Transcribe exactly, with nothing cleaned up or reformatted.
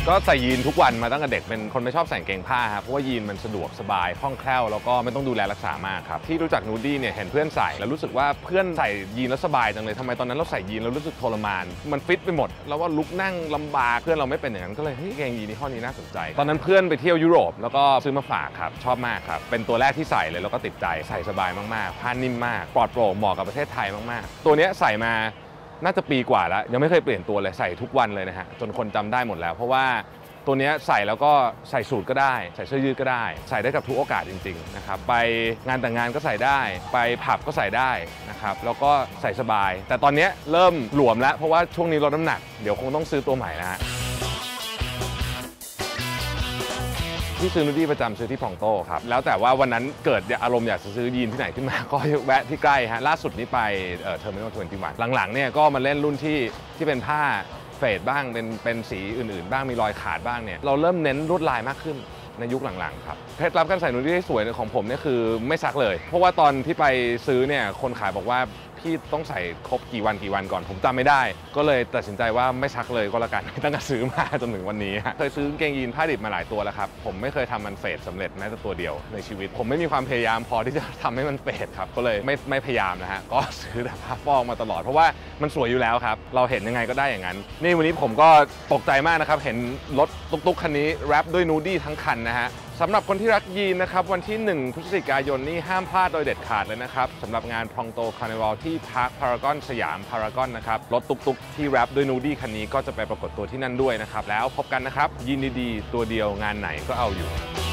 ก็ใส่ยีนทุกวันมาตั้งแต่เด็กเป็นคนไม่ชอบใส่กางเกงผ้าครับเพราะว่ายีนมันสะดวกสบายคล่องแคล่วแล้วก็ไม่ต้องดูแลรักษามากครับที่รู้จักนูดี้เนี่ยเห็นเพื่อนใส่แล้วรู้สึกว่าเพื่อนใส่ยีนแล้วสบายจังเลยทำไมตอนนั้นเราใส่ยีนแล้วรู้สึกทรมานมันฟิตไปหมดแล้วว่าลุกนั่งลำบากเพื่อนเราไม่เป็นอย่างนั้นก็เลยเฮ้ยกางเกงยีนนี่ข้อนี้น่าสนใจตอนนั้นเพื่อนไปเที่ยวยุโรปแล้วก็ซื้อมาฝากครับชอบมากครับเป็นตัวแรกที่ใส่เลยแล้วก็ติดใจใส่สบายมากๆผ้านิ่มมากปลอดโปร่งเหมาะกับประเทศไทยมากๆตัวนี้ใส่มาน่าจะปีกว่าแล้วยังไม่เคยเปลี่ยนตัวเลยใส่ทุกวันเลยนะฮะจนคนจำได้หมดแล้วเพราะว่าตัวนี้ใส่แล้วก็ใส่สูทก็ได้ใส่เสื้อยืดก็ได้ใส่ได้กับทุกโอกาสจริงๆนะครับไปงานแต่งงานก็ใส่ได้ไปผับก็ใส่ได้นะครับแล้วก็ใส่สบายแต่ตอนนี้เริ่มหลวมแล้วเพราะว่าช่วงนี้ลดน้ำหนักเดี๋ยวคงต้องซื้อตัวใหม่นะฮะที่ซื้อนูดี้ประจำซื้อที่พองโต้ครับแล้วแต่ว่าวันนั้นเกิดอารมณ์อยากจะซื้อยีนที่ไหนขึ้นมาก็แวะที่ใกล้ฮะล่าสุดนี้ไปเอ่อเทอร์มินอลยี่สิบเอ็ดหลังๆเนี่ยก็มาเล่นรุ่นที่ที่เป็นผ้าเฟดบ้างเป็นเป็นสีอื่นๆบ้างมีรอยขาดบ้างเนี่ยเราเริ่มเน้นลวดลายมากขึ้นในยุคหลังๆครับเคล็ดลับการใส่นูดี้ให้สวยของผมเนี่ยคือไม่ซักเลยเพราะว่าตอนที่ไปซื้อเนี่ยคนขายบอกว่าพี่ต้องใส่ครบกี่วันกี่วันก่อนผมจำไม่ได้ก็เลยตัดสินใจว่าไม่ซักเลยก็แล้วกันตั้งแต่ซื้อมาจนถึงวันนี้เคยซื้อกางเกงยีนผ้าดิบมาหลายตัวแล้วครับผมไม่เคยทำมันเฟดสำเร็จแม้แต่ตัวเดียวในชีวิตผมไม่มีความพยายามพอที่จะทำให้มันเฟดครับก็เลยไม่ไม่พยายามนะฮะก็ซื้อแต่ผ้าฟอกมาตลอดเพราะว่ามันสวยอยู่แล้วครับเราเห็นยังไงก็ได้อย่างนั้นนี่วันนี้ผมก็ตกใจมากนะครับเห็นรถตุ๊กๆคันนี้แรปด้วยนูดี้ทั้งคันนะฮะสำหรับคนที่รักยีนนะครับวันที่หนึ่งพฤศจิกายนนี้ห้ามพลาดโดยเด็ดขาดเลยนะครับสำหรับงานพองโตคาร์นิวัลที่พาร์คพารากอนสยามพารากอนนะครับรถตุ๊กๆที่แรปด้วยนูดี้คันนี้ก็จะไปปรากฏตัวที่นั่นด้วยนะครับแล้วพบกันนะครับยีนดีๆตัวเดียวงานไหนก็เอาอยู่